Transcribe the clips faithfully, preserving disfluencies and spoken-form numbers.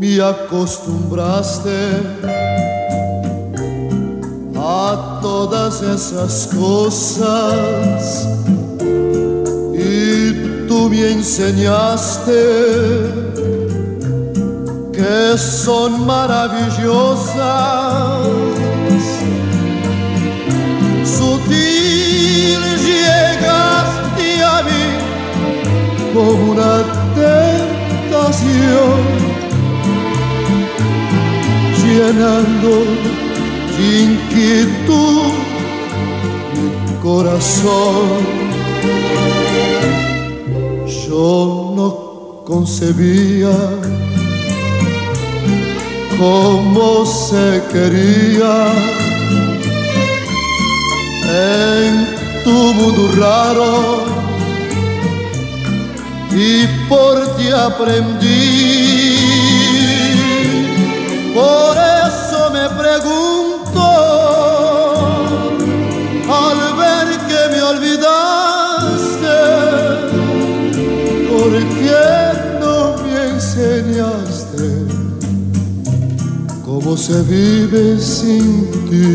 me acostumbraste a todas esas cosas y tú me enseñaste que son maravillosas. Sutil llegaste a mí como una tentación, llenando de inquietud mi corazón. Yo no concebía cómo se quería en tu mundo raro, y por ti aprendí. Por eso me pregunto, al ver que me olvidaste, ¿por qué no me enseñaste cómo se vive sin ti?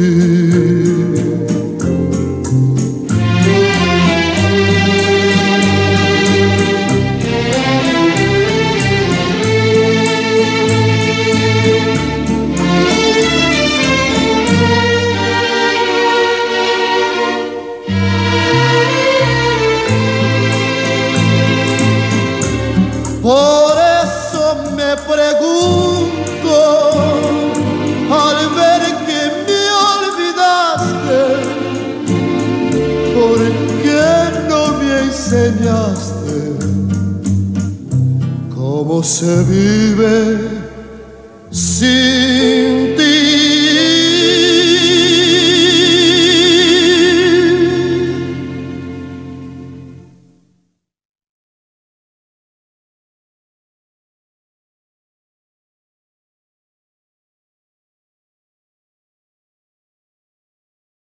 Por eso me pregunto, al ver que me olvidaste, ¿por qué no me enseñaste cómo se vive sin